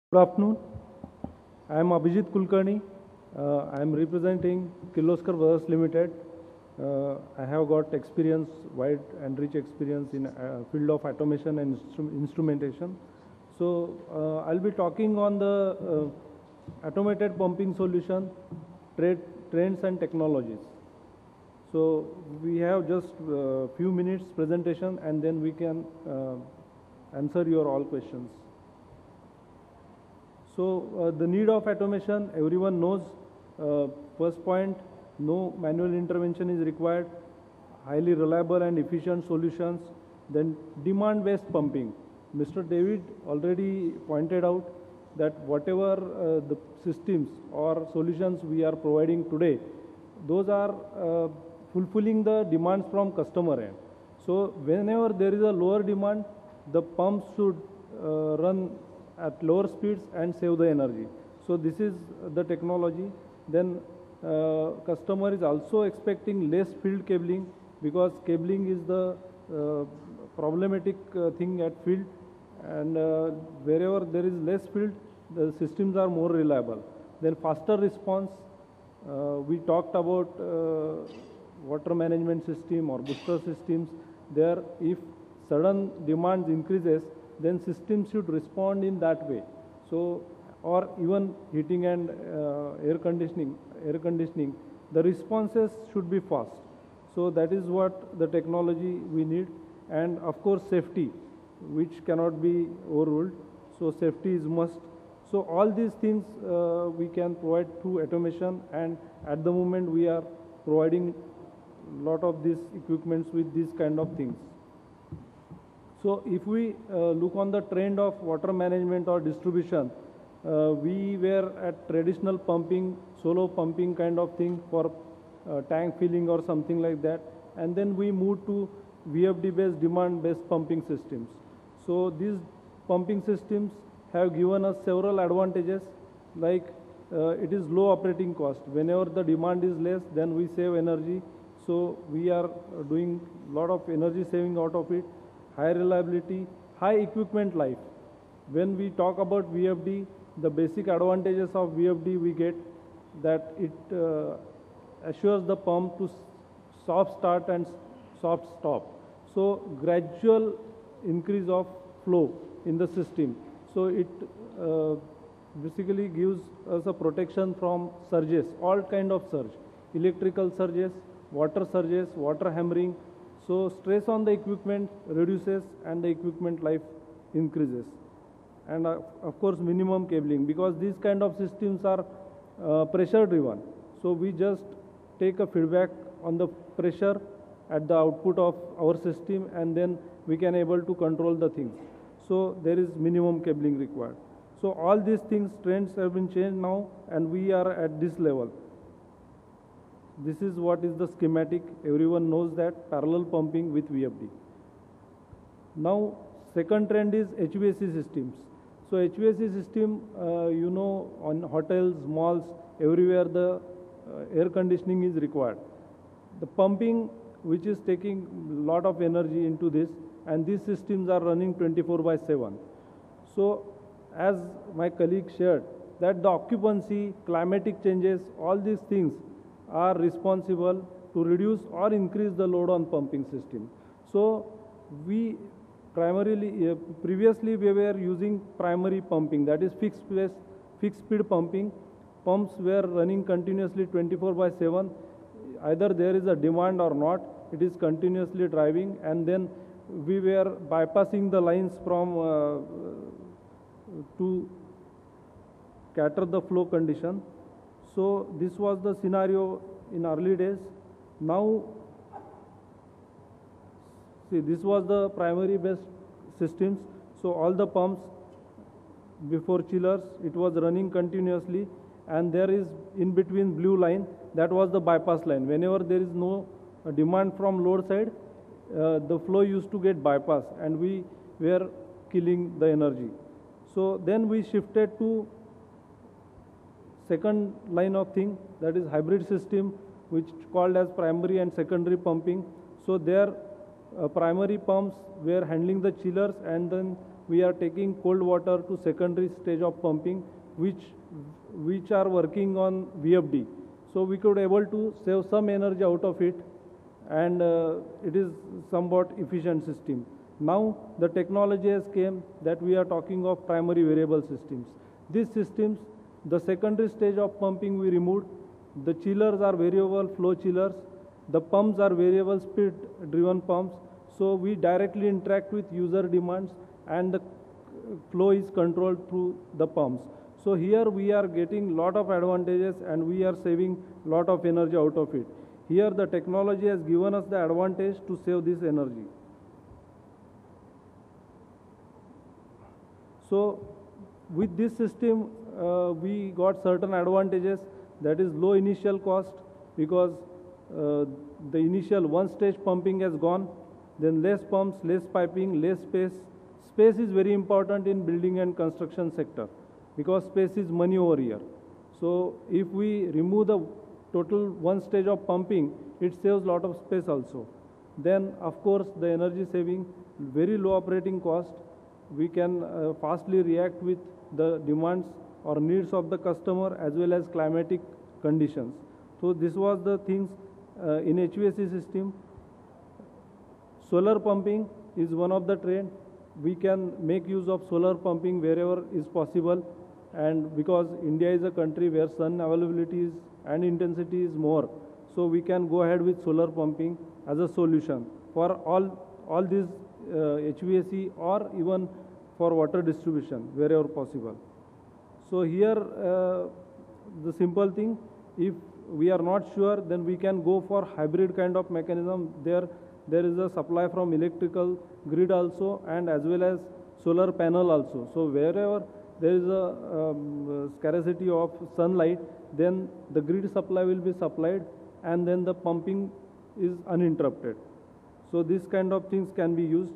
Good afternoon. I am Abhijit Kulkarni. I am representing Kirloskar Brothers Limited. I have got experience, wide and rich experience in field of automation and instrumentation. So I'll be talking on the automated pumping solution, trends and technologies. So we have just few minutes presentation and then we can answer your all questions. So the need of automation, everyone knows. First point, no manual intervention is required. Highly reliable and efficient solutions. Then demand-based pumping. Mr. David already pointed out that whatever the systems or solutions we are providing today, those are fulfilling the demands from customer end. So whenever there is a lower demand, the pumps should run at lower speeds and save the energy. So this is the technology. Then customer is also expecting less field cabling, because cabling is the problematic thing at field, and wherever there is less field, the systems are more reliable. Then faster response. We talked about water management system or booster systems. There, if sudden demand increases, then systems should respond in that way. So, or even heating and air conditioning, the responses should be fast. So that is what the technology we need. And of course safety, which cannot be overruled. So safety is must. So all these things we can provide through automation, and at the moment we are providing lot of these equipments with these kind of things. So if we look on the trend of water management or distribution, we were at traditional pumping, solo pumping kind of thing for tank filling or something like that. And then we moved to VFD based, demand based pumping systems. So these pumping systems have given us several advantages, like it is low operating cost. Whenever the demand is less, then we save energy. So we are doing lot of energy saving out of it. High reliability, high equipment life. When we talk about VFD, the basic advantages of VFD we get that it assures the pump to soft start and soft stop. So gradual increase of flow in the system. So it basically gives us a protection from surges, all kind of surge, electrical surges, water hammering. So stress on the equipment reduces and the equipment life increases. And of course minimum cabling, because these kind of systems are pressure driven. So we just take a feedback on the pressure at the output of our system, and then we can able to control the things. So there is minimum cabling required. So all these things, trends have been changed now, and we are at this level. This is what is the schematic. Everyone knows that parallel pumping with VFD. Now, second trend is HVAC systems. So HVAC system, you know, on hotels, malls, everywhere the air conditioning is required. The pumping, which is taking a lot of energy into this, and these systems are running 24/7. So, as my colleague shared, that the occupancy, climatic changes, all these things are responsible to reduce or increase the load on pumping system. So we primarily, previously we were using primary pumping, that is fixed speed pumping. Pumps were running continuously 24/7. Either there is a demand or not, it is continuously driving, and then we were bypassing the lines from to cater the flow condition. So this was the scenario in early days. Now, see, this was the primary based systems. So all the pumps before chillers, it was running continuously, and there is in between blue line, that was the bypass line. Whenever there is no demand from load side, the flow used to get bypassed, and we were killing the energy. So then we shifted to second line of thing, that is hybrid system, which called as primary and secondary pumping. So there primary pumps were handling the chillers, and then we are taking cold water to secondary stage of pumping, which are working on VFD. So we could able to save some energy out of it, and it is somewhat efficient system. Now the technology has came that we are talking of primary variable systems. These systems, the secondary stage of pumping we removed. The chillers are variable flow chillers. The pumps are variable speed driven pumps. So we directly interact with user demands, and the flow is controlled through the pumps. So here we are getting lot of advantages, and we are saving lot of energy out of it. Here the technology has given us the advantage to save this energy. So with this system, we got certain advantages, that is low initial cost, because the initial one stage pumping has gone, then less pumps, less piping, less space. Space is very important in building and construction sector, because space is money over here. So if we remove the total one stage of pumping, it saves lot of space also. Then of course the energy saving, very low operating cost. We can fastly react with the demands or needs of the customer as well as climatic conditions. So this was the things in HVAC system. Solar pumping is one of the trend. We can make use of solar pumping wherever is possible, and because India is a country where sun availability is and intensity is more, so we can go ahead with solar pumping as a solution for all these HVAC, or even for water distribution wherever possible. So here the simple thing, if we are not sure, then we can go for hybrid kind of mechanism. There is a supply from electrical grid also, and as well as solar panel also. So wherever there is a scarcity of sunlight, then the grid supply will be supplied, and then the pumping is uninterrupted. So this kind of things can be used.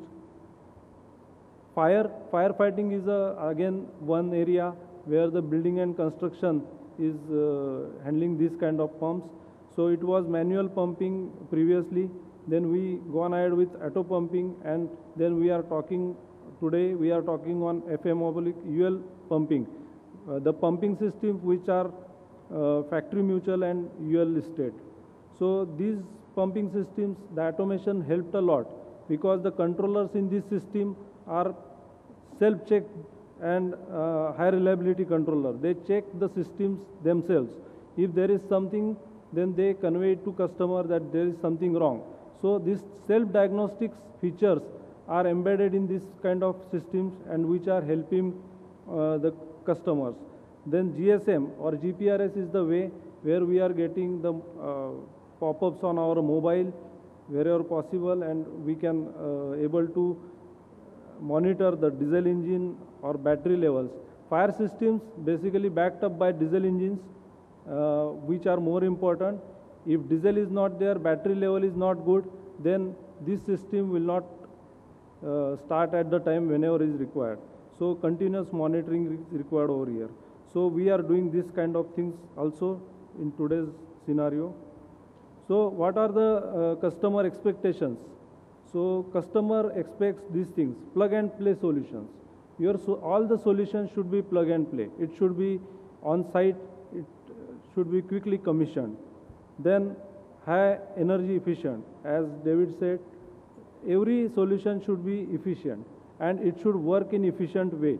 Firefighting is again one area where the building and construction is handling this kind of pumps. So it was manual pumping previously, then we gone ahead with auto pumping, and then today we are talking on FM/UL pumping. The pumping systems which are factory mutual and UL listed. So these pumping systems, the automation helped a lot, because the controllers in this system are self-checked and high reliability controller. They check the systems themselves. If there is something, then they convey it to customer that there is something wrong. So these self-diagnostics features are embedded in this kind of systems, and which are helping the customers. Then GSM or GPRS is the way where we are getting the pop-ups on our mobile wherever possible, and we can able to monitor the diesel engine or battery levels. Fire systems basically backed up by diesel engines, which are more important. If diesel is not there, battery level is not good, then this system will not start at the time whenever is required. So continuous monitoring is required over here. So we are doing this kind of things also in today's scenario. So what are the customer expectations? So customer expects these things, plug and play solutions. All the solutions should be plug and play. It should be on site, it should be quickly commissioned. Then high energy efficient. As David said, every solution should be efficient, and it should work in efficient way.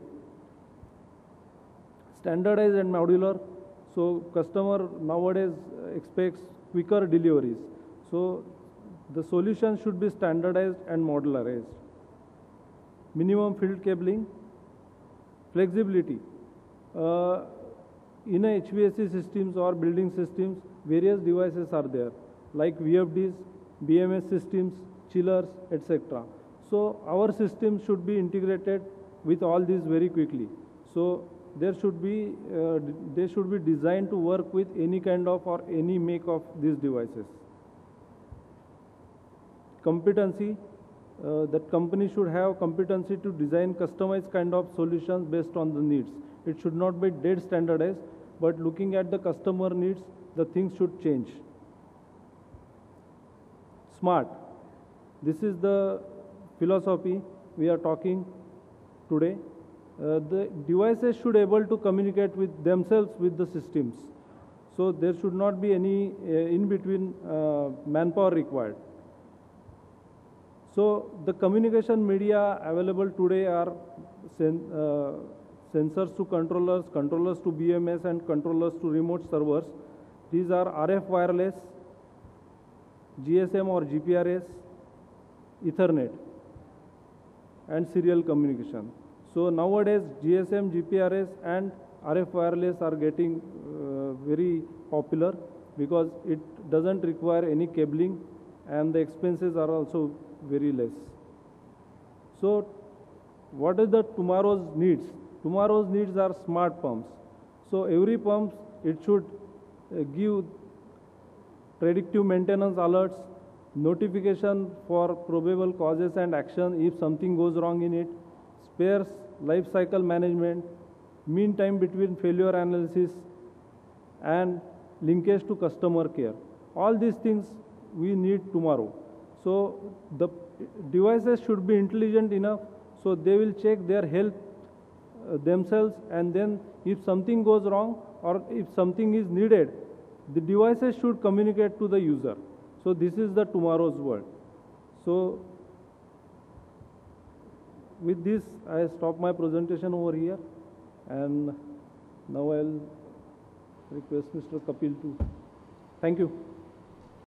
Standardized and modular. So customer nowadays expects quicker deliveries. So the solution should be standardized and modularized. Minimum field cabling. Flexibility. In a HVAC systems or building systems, various devices are there, like VFDs, BMS systems, chillers, etc. So our system should be integrated with all these very quickly. So they should be designed to work with any kind of or any make of these devices. Competency, that company should have competency to design customized kind of solutions based on the needs. It should not be dead standardized, but looking at the customer needs, the things should change. Smart. This is the philosophy we are talking today. The devices should able to communicate with themselves with the systems. So there should not be any in-between manpower required. So the communication media available today are sensors to controllers, controllers to BMS, and controllers to remote servers. These are RF wireless, GSM or GPRS, Ethernet, and serial communication. So nowadays GSM, GPRS and RF wireless are getting very popular because it doesn't require any cabling and the expenses are also very less. So what is the tomorrow's needs? Tomorrow's needs are smart pumps. So every pump, it should give predictive maintenance alerts, notification for probable causes and action if something goes wrong in it, spares life cycle management, mean time between failure analysis, and linkage to customer care. All these things we need tomorrow. So the devices should be intelligent enough so they will check their health themselves, and then if something goes wrong or if something is needed, the devices should communicate to the user. So this is the tomorrow's world. So with this, I stop my presentation over here, and now I'll request Mr. Kapil to. Thank you.